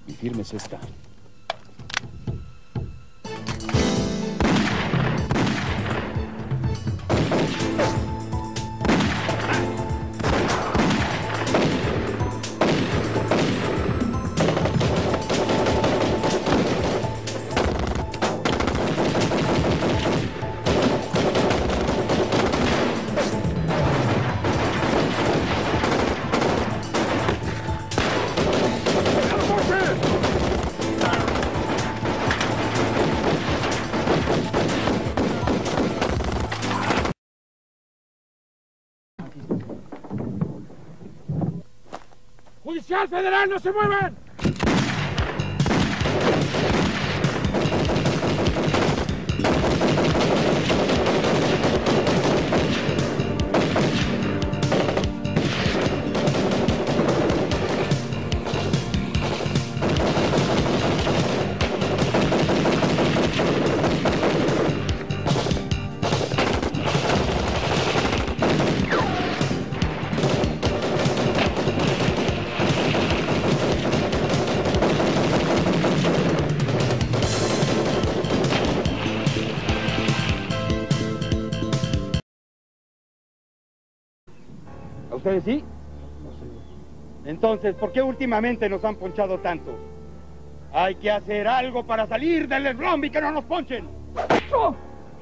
Y firme es esta. ¡Judicial Federal, no se muevan! ¿A ustedes sí? Entonces, ¿por qué últimamente nos han ponchado tanto? Hay que hacer algo para salir del esblombi y que no nos ponchen. ¡Oh!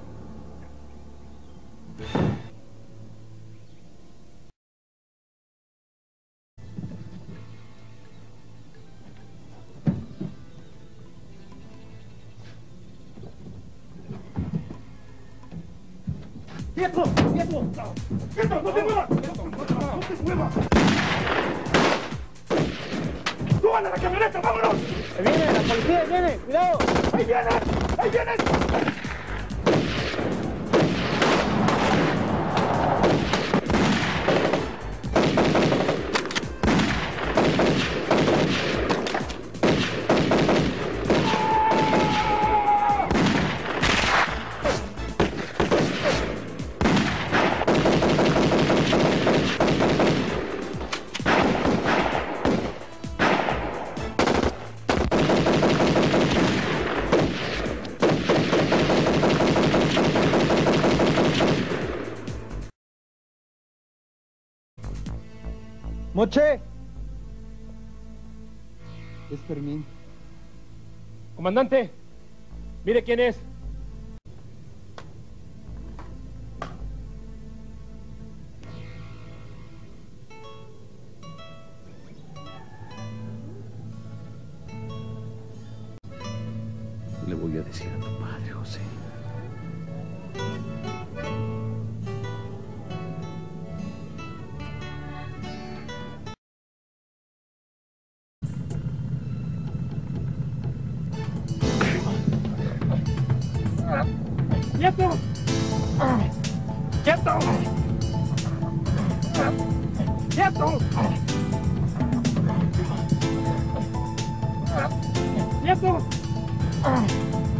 ¡Quieto! ¡Quieto! ¡Quieto! ¡No te muevas! ¡No te muevas! ¡Suban a la camioneta! ¡Vámonos! ¡Ahí viene! ¡La policía viene! ¡Cuidado! ¡Ahí vienen! ¡Ahí vienen! ¡Moche! Es Fermín. Comandante, mire quién es. Le voy a decir a tu padre, José. ¡Quieto! ¡Quieto! ¡Quieto! ¡Quieto!